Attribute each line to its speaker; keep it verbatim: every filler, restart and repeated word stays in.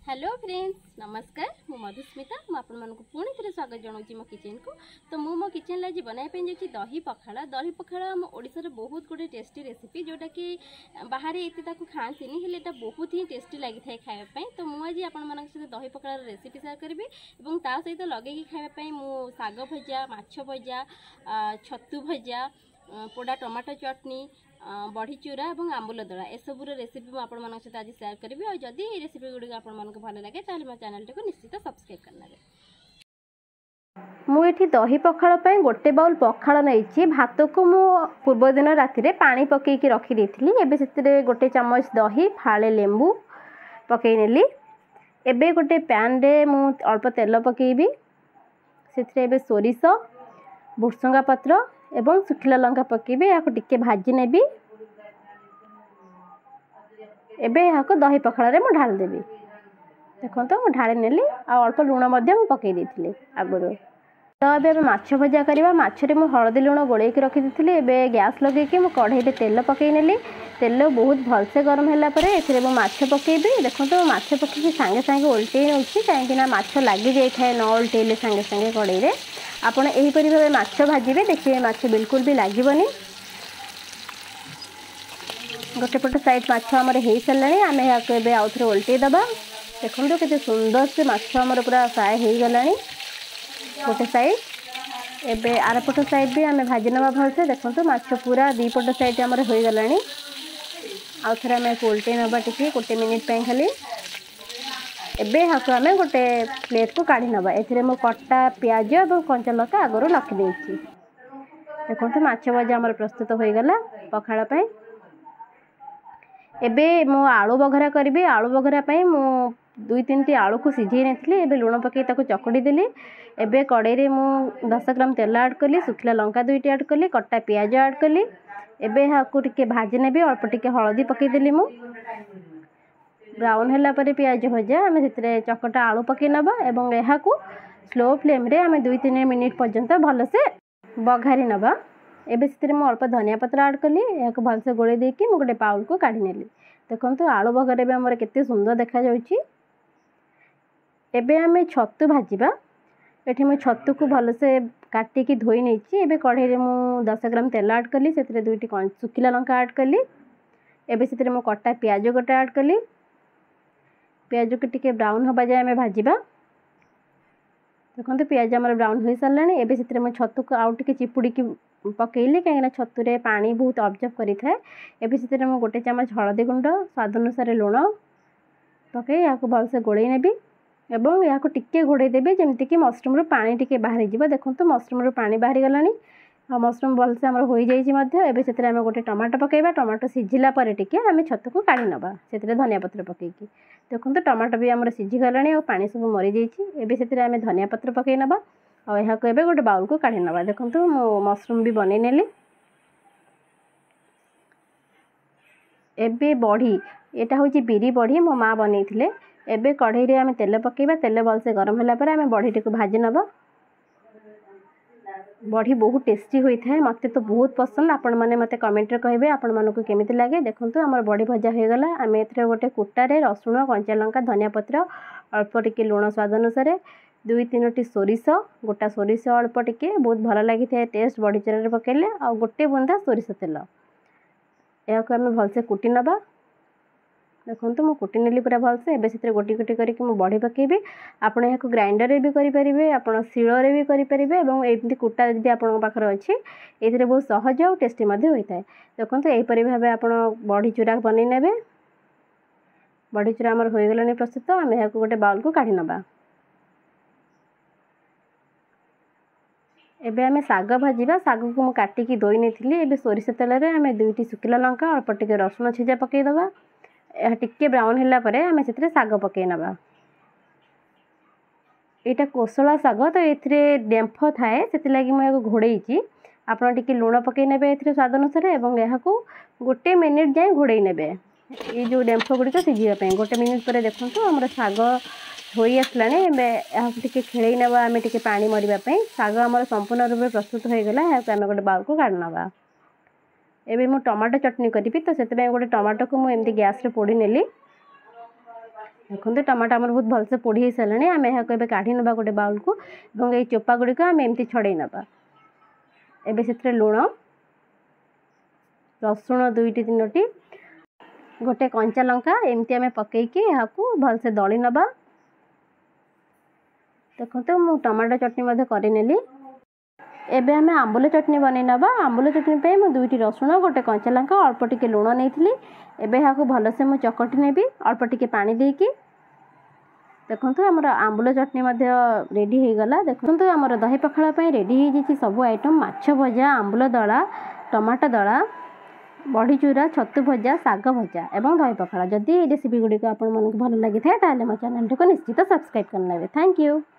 Speaker 1: Hello friends नमस्कार मु मधुस्मिता मु आपण मानक पुणी थे स्वागत जनाऊँ मो किचन को। तो मु मो किचन आज बनाई जाऊँगी दही पखाड़ा। दही पखाड़ा आम ओडिशार बहुत गुड़े टेस्टी रेसिपी जोटा कि बाहर ये खाती हेल्ले बहुत ही टेस्टी लगी था खायापी। तो मुझे आज आपण सहित दही पखाड़ रेसिपी सेयार करी और ता सहित लगे खायापी मु शाग भजा माछ भजा छतु भजा पोड़ा टमाटो चटनी बड़ी चूरा और आंबुल दला एसबूर रेसिपी मुझे आपण सहित आज सेयार करी और जदि ये रेसिपी गुड़ी आपण भल लगे तो मो चैनल को निश्चित सब्सक्राइब करना।
Speaker 2: मुझे दही पखाड़ पर गोटे बाउल पखाड़ नहीं भात को मु पूर्व दिन राति पानी पकईकि रखी एबे से गोटे चामच दही फाड़े लेंबू पकई नेली। एबे गोटे पैन रे मु अल्प तेल पकेबी से सोरिष भुर्संगा पत्र एवं सुखिला लंका पकेबी या टिके भाजी नेबी। एबे या दही पखाड़ रे मु ढाल देबी। देखो तो ढाली नेली आ अल्प लुण पकई देथिले आगुरु। तो अबे माछ भजा करवा माछरे मु हळदी लुण गोळेकी रखी देथिले। एबे गैस लगेकी मु कढ़ाई रे तेल पकई नेली। तेल बहुत भलसे गरम होला परे एथिरे मु माछ पकेबी। देखो तो माछ पकेकी संगे संगे उल्टेई नउछि काहेकि ना माछ लागि जाय थाए न उल्टेले संगे संगे कढ़ाई रे। आपण एही परि भाबे माछ भाजिबे देखिए माछ बिल्कुल भी लागिबनी। गोटे पट साइड माछ हमर हेई सल्लानी आमे याको एबे आउथरे उल्टेई दबा। देखो तो केते सुंदर से माछ हमर पूरा फ्राई हेई गलानी गोटे साइड। एबे आर पट साइड भी आमे भाजी नबा भलसे। देखो तो माछ पूरा दी पट साइड हमर होई गलानी। आउथरे आमे उल्टेई नबा टिके गोटे मिनिट पे खाली। एबे हाको आमे गोटे प्लेट को काढ़ी नबा। एथिरे मो कट्टा प्याज और कंचा लंका आगरो रखी देछि। देखो तो माछ भजा हमर प्रस्तुत होई गला पखाड़ा पई। एबे मो आलू बघरा करबी। आलू बघरा पई मो दुई तीन टी आलू को सिझेई नेथली। एबे लुण पके ताको चकड़ी देली। एबे कड़ाई रे मु दस ग्राम तेल ऐड कली सुखिला लंका दुईटी ऐड कली कट्टा प्याज ऐड कली। एबे हाको टिके भाजी नेबी अल्प टिके हळदी पके देली मु। ब्राउन होला परे प्याज भजा आमे सेतरे चकटा आलू पके नबा एवं एहा को स्लो फ्लेम रे आमे दुई तीन मिनिट पर्यंत भल से बघारी नबा। एबे सेतरे मु अल्प धनिया पत्र ऐड कली एहा को भल से गोळे देकी मु गोटे बाउल को काढी नेली। देखंतु आलू बघारे बे हमर केते सुंदर देखा जाउची। एबे आमे छतु भाजीबा। एठी मु छतु को भल से काटी की धोई नेची। एबे कढ़ाई रे मु दस ग्राम तेल ऐड कली सेतरे दुईटी सुखिला लंका ऐड कली। एबे सेतरे मु कट्टा प्याज गोटे ऐड कली। प्याज को टिके ब्राउन हबा जाय हमें भाजीबा। देखो प्याज हमर ब्राउन हो सारानी। एबे सेतरे मु छतु को आउ टिके चिपुड़ी की पकेइली कहीं छतु रे पानी बहुत ऑब्जर्व करि थाए। एबे सेतरे मु गोटे चम्मच हळदी गुंड स्वाद अनुसार लुण पकई या को भल से गोळेई नेबी एवं या को टिके घोड़े देबे जेमति कि मशरूम रो पानी टिके बाहरी जिवो। देखो तो मशरूम रो पानी बाहरी गलानी आ मशरूम भल से हमर होई जाई छि मध्ये। एबे सेतरे हम गोटे टमाटो पकेइबा। टमाटो सिझिला परे टिके हम छतु को काढी नबा सेतरे धनिया पत्र पकेइकी। देखो तो टमाटो भी हमर सिझी गलानी और पानी सब मरी जाई छि। एबे सेतरे हम धनिया पत्र पकेइ नबा और एहा को एबे गोटे बाउल को काढी नबा। देखो तो मो मशरूम भी बनै नेली। एबे बड़ी एटा होची बिरी बड़ी मो माँ बनैथिले। एबे कढ़ाई रे हम तेल पकेइबा। तेल भल से गरम होला पर हम बड़ी को भाजी नबा। बड़ी बहुत टेस्टी होई थाए मते तो बहुत पसंद। आपण माने मते कमेंट रे कहबे आपण मानको केमिति लागे। देखंतु हमर बड़ी भजा हो गला। आमे एथरे गोटे कुटा रे रसुण कंचा लंका धनिया पत्र अल्प टिके लुण स्वाद अनुसार दुई तीन टी सोरिष गोटा सोरिष अल्प टिके बहुत भल लागि थाए टेस्ट बड़ी चरा रे पकेले आ गोटे बुंदा सोरिष तेल या को हम भल से कुटी नबा। देखो तो मु कुटी नेली पूरा भल से। एबे सेतरे गोटी गोटी करके मु बड़ी पकेबी। आपण या को ग्राइंडर रे भी करि परिबे आपण शिळ रे भी करि परिबे एवं एमती कुटा जदि आपण पाखर अछि एथिरे बहुत सहज और टेस्टी मध्ये होई थाए। देखो तो एही परि भाबे आपण बड़ी चूरा बनै नेबे। बड़ी चूरा हमर होई गलानी प्रस्तुत। हम या को गोटे बाउल को काढी नबा। एबे हमें साग भाजीबा। साग को मु काटी की धोई नेथिली। एबे सोरिष तेल रे हमें दुईटी सुखिला लंका अल्प टिके रसुण छिजा पकेइ दबा। टिके ब्राउन होला परे हमें सेतरे साग पकेइ नबा। एटा कोसला साग तो एथिरे डेम्फ थाए सेति लागि म एगो घोड़ेइची। आपण टिके लुण पकेइ नेबे एथिरे स्वाद अनुसार एवं एहा को गोटे मिनिट जाय घोड़ेइ नेबे ए जो डेम्फ गुडी को सिझिबा पई। गोटे मिनिट परे देखंतु हमर साग होई आसलाने। एबे एहा टिके खेळेइ नबा हमें टिके पानी मरिबा पई। साग हमर संपूर्ण रूप प्रस्तुत होई गला। एहा हमें गोटे बाउल को काढ नबा। एबे मु टमाटो चटनी करिबी तो सेते गोटे टमाटो को मु एमती गैस रे पोड़ी नेली। देखो टमाटो आमर बहुत भलसे पोड़ी हो सारे आम यहाँ को काढ़ी ना गोटे बाउल को ये चोपा गुड़िक आम एमती छड़े नवा एबे से लुण रसुण दुईटी तीनो गोटे कंचा लंका एमती आम पकईकी यहाँ भलसे दली नवा देखो तो मु टमाटो चटनी करनेली एबे आम आंबुल चटनी बन नवा आंबुल चटनी पे मु दुईटी रसुण गोटे कंचा लंका अल्प टिके लुण नहीं एबे यहाँ भलसे मु चकटी नेबी अल्प टिके पानी देकी देखो आमर आंबुल चटनी रेडी हो गला देखो आमर दही पखाड़ा रेडी हो जाइए सब आइटम माछ भजा आंबुल दला टमाटो दला बड़ी चूरा छतु भजा साग भजा एवं दही पखाड़ा जदि ये रेसिपी गुड़िक आप भल लगी था मो चैनल को निश्चित सब्सक्राइब करने थैंक यू।